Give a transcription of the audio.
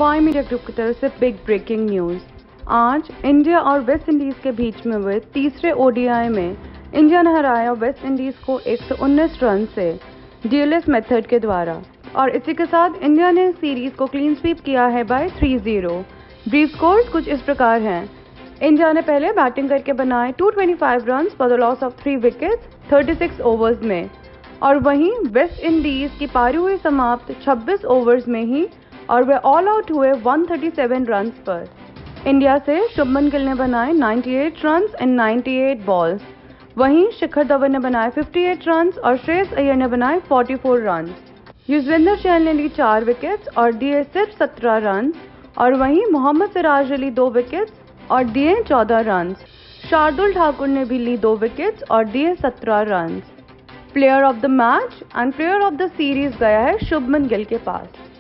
Y media group की तरफ से बिग ब्रेकिंग न्यूज़। आज इंडिया और वेस्ट इंडीज़ के बीच में हुए तीसरे ओडीआई में इंडिया ने हराया वेस्ट इंडीज़ को 119 रन से डीएलएस मेथड के द्वारा, और इसी के साथ इंडिया ने सीरीज को क्लीन स्वीप किया है बाय 3-0। ब्रीफ स्कोर्स कुछ इस प्रकार हैं। इंडिया ने पहले बैटिंग करके बनाए 225 run for the loss of 3 wickets 36 overs में, और वहीं वेस्ट इंडीज की पारी हुई समाप्त 26 ओवर्स में ही, और वे ऑल आउट हुए 137 रन्स पर। इंडिया से शुभमन गिल ने बनाए 98 रन्स इन 98 बॉल्स, वहीं शिखर धवन ने बनाए 58 रन्स और श्रेयस अय्यर ने बनाए 44 रन्स। युजवेंद्र चहल ने ली 4 विकेट्स और दिए सिर्फ 17 रन्स, और वहीं मोहम्मद सिराज ने ली 2 विकेट्स और दिए 14 रन्स। शार्दुल ठाकुर ने भी ली 2 विकेट्स और दिए 17 runs. Player of the match and player of the series गया है शुभमन गिल के पास।